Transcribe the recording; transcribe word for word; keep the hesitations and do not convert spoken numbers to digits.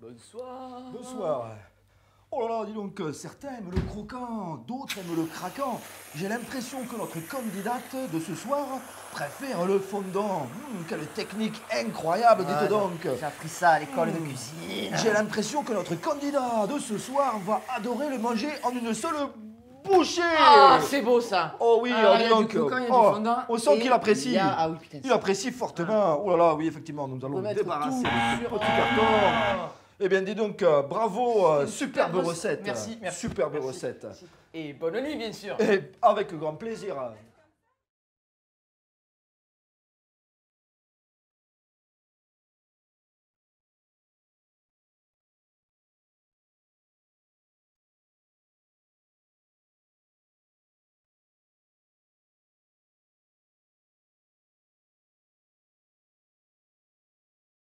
Bonsoir. Bonsoir. Oh là là, dis donc, euh, certains aiment le croquant, d'autres aiment le craquant. J'ai l'impression que notre candidate de ce soir préfère le fondant. Hum, quelle technique incroyable, Ouais, dites donc. J'ai appris ça à l'école de Mmh. cuisine. J'ai l'impression que notre candidat de ce soir va adorer le manger en une seule bouchée. Ah, c'est beau ça. Oh oui, Alors, oh, il y dis a du donc. croquant, il y a du Oh, fondant, on sent et qu'il apprécie. il y a- Ah oui, putain. Il apprécie fortement. Oh là là, oui, effectivement, nous allons mettre débarrasser tout de ce sur- petit Oh. carton. Eh bien, dis donc, euh, bravo, euh, Une superbe superbe recette. Merci, merci. Superbe merci, recette. merci. Et bonne nuit, bien sûr. Et avec grand plaisir.